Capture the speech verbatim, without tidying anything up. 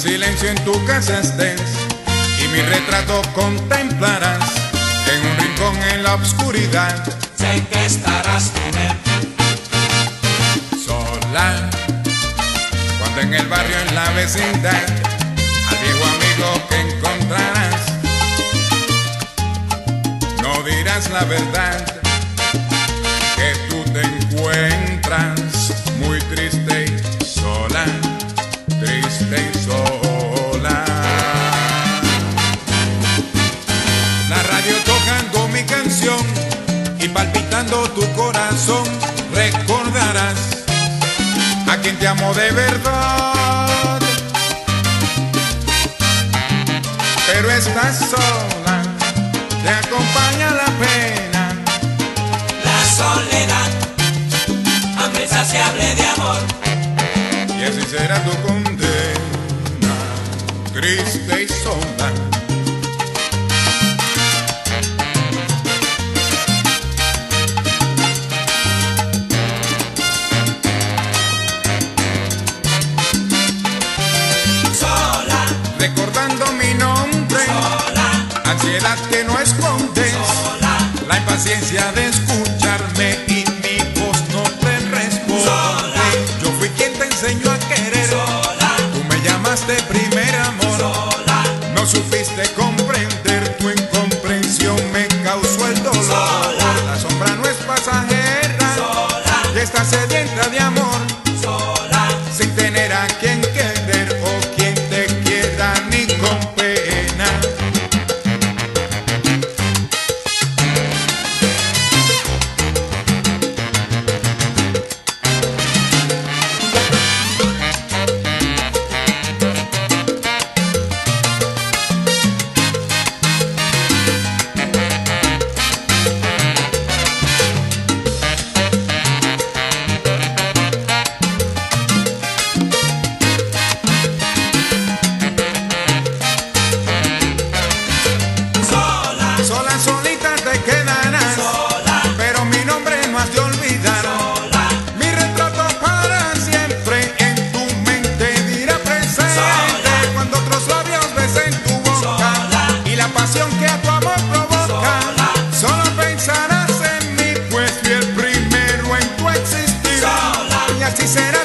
silencio en tu casa estés y mi retrato contemplarás en un rincón en la oscuridad. Sé que estarás con él. Sola, cuando en el barrio, en la vecindad, al viejo amigo que encontrarás, no dirás la verdad, que tú te encuentras muy triste y sola, triste y sola. La radio tocando mi canción y palpitando tu corazón, recordarás a quien te amo de verdad. Pero estás sola, te acompaña la pena, La soledad, hambre insaciable de amor. y así será tu condena, triste y sola. Sola, Recordando mi nombre, sola, ansiedad que no escondes, sola, la impaciencia de escucharme y mi voz no te responde. Sola. Yo fui quien te enseñó a querer, sola, tú me llamaste primer amor, sola, no supiste comprender, tu incomprensión me causó el dolor. Sola. La sombra no es pasajera, sola, y está sedienta de amor, sola, sin tener a quien querer o quien te quiera ni con pena. sola, Sola, solita te quedarás, sola, pero mi nombre no has de olvidar. sola, Mi retrato para siempre en tu mente dirá presente. Sola. Cuando otros labios besen tu boca, Sola. y la pasión que a tu amor provoca, Sola. solo pensarás en mí, pues fui el primero en tu existir. Sola. Y así será